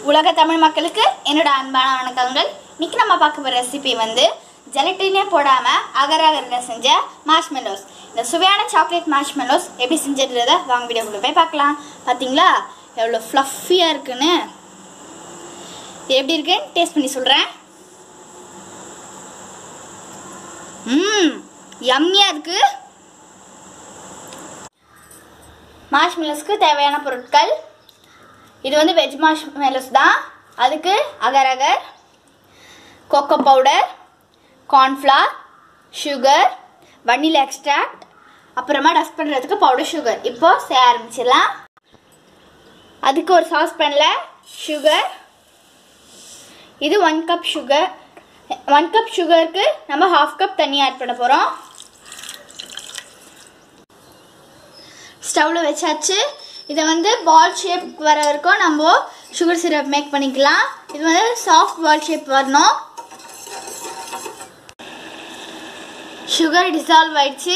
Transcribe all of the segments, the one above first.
உலக தமிழ் மக்களுக்கு என்னோட அன்பான வணக்கங்கள். இன்னைக்கு நம்ம பார்க்க போகிற ரெசிபி வந்து ஜெலட்டினே போடாமல் அகர் அகரில் செஞ்ச மார்ஷ்மெலோஸ். இந்த சுவையான சாக்லேட் மார்ஷ்மெலோஸ் எப்படி செஞ்சதுன்றதை வாங்க வீடியோக்குள்ளே போய் பார்க்கலாம். பார்த்தீங்களா எவ்வளோ ஃப்ளஃபியாக இருக்குன்னு. எப்படி இருக்குன்னு டேஸ்ட் பண்ணி சொல்கிறேன். யம்மியாக இருக்குது. மார்ஷ்மெலோஸ்க்கு தேவையான பொருட்கள் இது வந்து வெஜ் மார்ஷ்மெலோஸ் தான். அதுக்கு agar agar, cocoa powder, cornflour, sugar, vanilla extract, அப்புறமா டஸ்ட் பண்ணுறதுக்கு பவுடர் சுகர். இப்போ செய்ய ஆரம்பிச்சிடலாம். அதுக்கு ஒரு சாஸ்பேனில் சுகர், இது 1 கப் சுகர். 1 கப் சுகருக்கு நம்ம 1/2 கப் தண்ணி ஆட் பண்ண போகிறோம். ஸ்டவ்வில் வச்சாச்சு. இதை வந்து பால் ஷேப் வர வரைக்கும் நம்ம சுகர் சிரப் மேக் பண்ணிக்கலாம். இது வந்து சாஃப்ட் பால் ஷேப் வரணும். சுகர் டிசால்வ் ஆயிடுச்சு.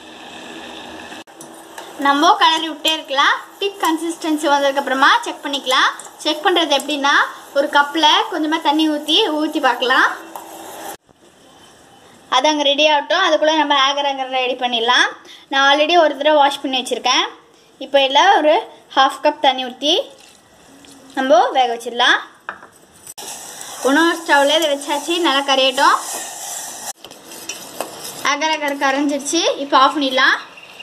நம்ம கலரி விட்டே இருக்கலாம். திக் கன்சிஸ்டன்சி வந்ததுக்கப்புறமா செக் பண்ணிக்கலாம். செக் பண்ணுறது எப்படின்னா, ஒரு கப்பில் கொஞ்சமாக தண்ணி ஊற்றி பார்க்கலாம். அது அங்கே ரெடி ஆகட்டும். அதுக்குள்ளே நம்ம அகர் ரெடி பண்ணிடலாம். நான் ஆல்ரெடி ஒரு தடவை வாஷ் பண்ணி வச்சுருக்கேன். இப்போ இல்லை ஒரு 1/2 கப் தண்ணி ஊற்றி நம்ம வேக வச்சிடலாம். இன்னொரு ஸ்டவ்வில் இதை வச்சாச்சு. நல்லா கரையட்டும். அகர் கரைஞ்சிடுச்சு. இப்போ ஆஃப் பண்ணிடலாம்.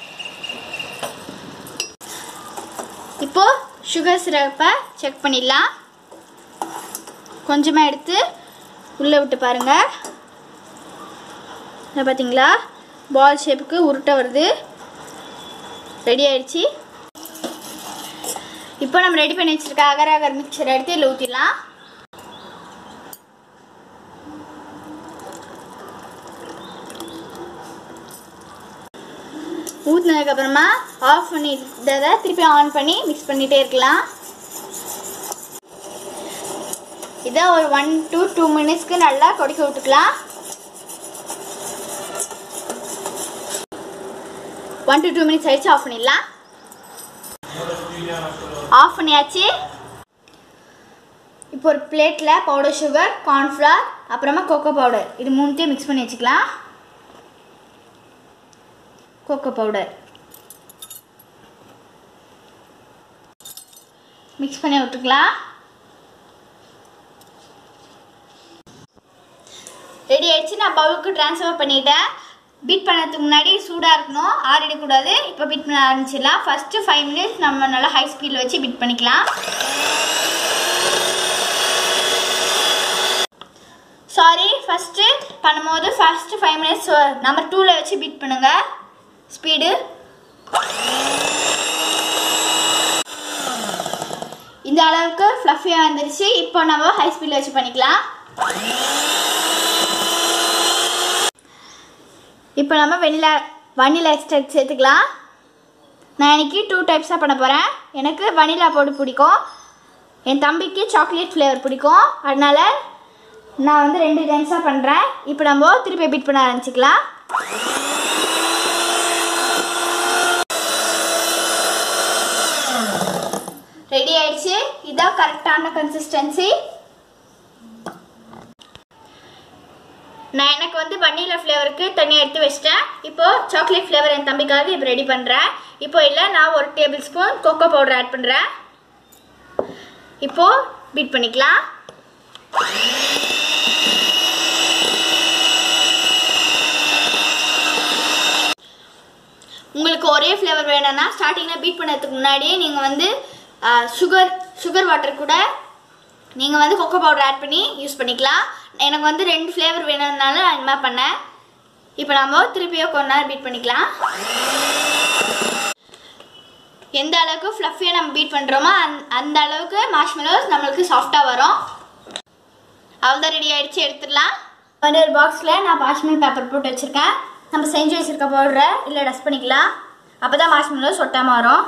இப்போது சுகர் சிரப்பை செக் பண்ணிடலாம். கொஞ்சமாக எடுத்து உள்ளே விட்டு பாருங்கள். பார்த்தீங்களா பால் ஷேப்புக்கு உருட்டை வருது. ரெடி ஆயிடுச்சு. இப்போ நம்ம ரெடி பண்ணி வச்சிருக்க அகர் அகர் மிக்சர் எடுத்து இதில் ஊற்றிடலாம். ஊற்றினதுக்கப்புறமா ஆஃப் பண்ணிட்டதை திருப்பி ஆன் பண்ணி மிக்ஸ் பண்ணிகிட்டே இருக்கலாம். இதை ஒரு 1 to 2 மினிட்ஸ்க்கு நல்லா கொதிக்க விட்டுக்கலாம். 1 to 2 மினிட்ஸ் ஆயிடுச்சு. ஆஃப் பண்ணிடலாம். ஆஃப் பண்ணியாச்சு. இப்போ ஒரு பிளேட்டில் பவுடர் சுகர், கார்ன்ஃப்ளவர், அப்புறமா கோகோ பவுடர் இது மூணுத்தையும் மிக்ஸ் பண்ணி வச்சுக்கலாம். கோகோ பவுடர் மிக்ஸ் பண்ணி விட்டுக்கலாம். ரெடி ஆயிடுச்சு. நான் பவுலுக்கு ட்ரான்ஸ்ஃபர் பண்ணிட்டேன். பீட் பண்ணதுக்கு முன்னாடி சூடாக இருக்கணும், ஆறிடக்கூடாது. இப்போ பீட் பண்ண ஆரம்பிச்சிடலாம். ஃபஸ்ட்டு 5 மினிட்ஸ் நம்ம நல்லா ஹை ஸ்பீடில் வச்சு பீட் பண்ணிக்கலாம். சாரி, ஃபஸ்ட்டு பண்ணும்போது ஃபஸ்ட்டு 5 மினிட்ஸ் நம்பர் 2ல் வச்சு பீட் பண்ணுங்கள். ஸ்பீடு இந்த அளவுக்கு ஃப்ளஃபியாக வந்துருச்சு. இப்போ நம்ம ஹை ஸ்பீடில் வச்சு பண்ணிக்கலாம். இப்போ நம்ம வனிலா எக்ஸ்ட்ராக்ட் சேர்த்துக்கலாம். நான் இன்றைக்கி 2 டைப்ஸாக பண்ண போகிறேன். எனக்கு வனிலா பவுடர் பிடிக்கும், என் தம்பிக்கு சாக்லேட் ஃப்ளேவர் பிடிக்கும். அதனால் நான் வந்து 2 டைப்ஸாக பண்ணுறேன். இப்போ நம்ம திருப்பி பீட் பண்ண ஆரம்பிச்சிக்கலாம். ரெடி ஆயிடுச்சு. இதான் கரெக்டான கன்சிஸ்டன்சி. நான் எனக்கு வந்து வனிலா ஃப்ளேவருக்கு தனியாக எடுத்து வச்சிட்டேன். இப்போது சாக்லேட் ஃப்ளேவர் என் தம்பிக்காக இப்போ ரெடி பண்ணுறேன். இப்போ இல்லை, நான் 1 tablespoon cocoa powder add பண்ணுறேன். இப்போது பீட் பண்ணிக்கலாம். உங்களுக்கு ஒரே ஃப்ளேவர் வேணும்னா ஸ்டார்டிங்கில் பீட் பண்ணதுக்கு முன்னாடியே நீங்கள் வந்து சுகர் வாட்டர் கூட நீங்கள் வந்து கோகோ பவுடர் ஆட் பண்ணி யூஸ் பண்ணிக்கலாம். எனக்கு வந்து 2 ஃப்ளேவர் வேணும்னால நான் இந்த மாதிரி பண்ணேன். இப்போ நம்ம திருப்பியும் கொஞ்ச நேரம் பீட் பண்ணிக்கலாம். எந்த அளவுக்கு ஃப்ளஃபியாக நம்ம பீட் பண்ணுறோமோ அந்த அளவுக்கு மார்ஷ்மெலோஸ் நம்மளுக்கு சாஃப்டாக வரும். அவ்வளோதான், ரெடி ஆகிடுச்சு. எடுத்துடலாம். ஒரு பாக்ஸில் நான் மார்ஷ்மெலோ பேப்பர் போட்டு வச்சுருக்கேன். நம்ம செஞ்சு வச்சுருக்க பவுடரை இல்லை டஸ்ட் பண்ணிக்கலாம். அப்போ தான் மார்ஷ்மெலோஸ் ஒட்டாமல் வரும்.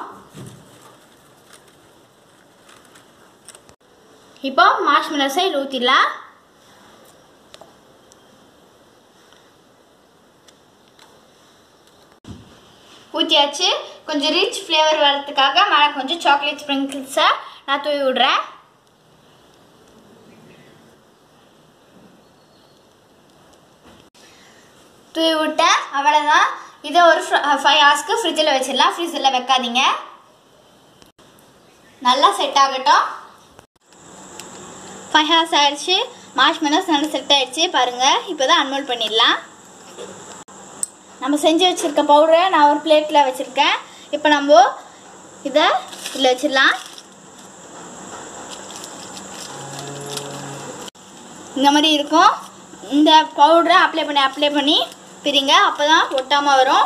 இப்போ மார்ஷ்மெலோஸை ஊற்றிடலாம். ஊற்றியாச்சு. கொஞ்சம் ரிச் ஃப்ளேவர் வரதுக்காக மேலே கொஞ்சம் சாக்லேட் ஸ்ப்ரிங்கிள்ஸை நான் தூவி விடுறேன். தூவி விட்டேன். அவ்வளோதான். இதை ஒரு 5 ஹவர்ஸ்க்கு ஃப்ரிட்ஜில் வச்சிடலாம். ஃப்ரீசரில் வைக்காதீங்க. நல்லா செட் ஆகட்டும். 5 ஹவர்ஸ் ஆயிடுச்சு. மார்ஷ்மெலோஸ் நல்லா செட் ஆகிடுச்சு பாருங்கள். இப்போ தான் அன்மோல்ட் பண்ணிடலாம். நம்ம செஞ்சு வச்சுருக்க பவுடரை நான் ஒரு பிளேட்டில் வச்சுருக்கேன். இப்போ நம்ம இதை இதில் வச்சிடலாம். இந்த மாதிரி இருக்கும். இந்த பவுடரை அப்ளை பண்ணி பிரிங்க. அப்போ தான் ஒட்டாமல் வரும்.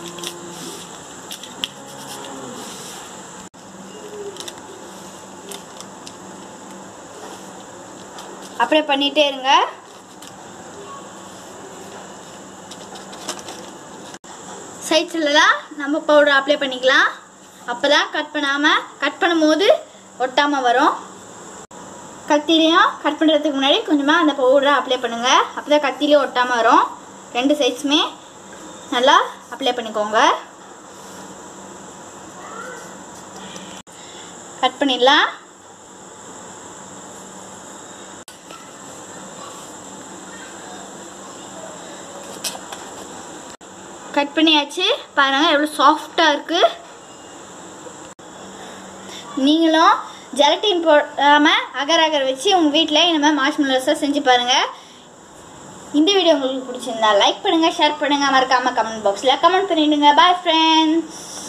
அப்ளை பண்ணிகிட்டே இருங்க. சைட்ஸ்லாம் நம்ம பவுடர் அப்ளை பண்ணிக்கலாம். அப்போ தான் கட் பண்ணும்போது ஒட்டாமல் வரும். கத்திலையும் கட் பண்ணுறதுக்கு முன்னாடி கொஞ்சமாக அந்த பவுடரை அப்ளை பண்ணுங்கள். அப்போ தான் கத்திலையும் ஒட்டாமல் வரும். 2 சைட்ஸுமே நல்லா அப்ளை பண்ணிக்கோங்க. கட் பண்ணிடலாம். கட் பண்ணியாச்சு. பாருங்கள் எவ்வளோ சாஃப்டாக இருக்குது. நீங்களும் ஜெலட்டின் போடாமல் அகர் வச்சு உங்கள் வீட்டில் இந்த மாதிரி மார்ஷ்மெலோஸை செஞ்சு பாருங்கள். இந்த வீடியோ உங்களுக்கு பிடிச்சிருந்தா லைக் பண்ணுங்கள், ஷேர் பண்ணுங்கள், மறக்காமல் கமெண்ட் பாக்ஸில் கமெண்ட் பண்ணிவிடுங்க. Bye friends.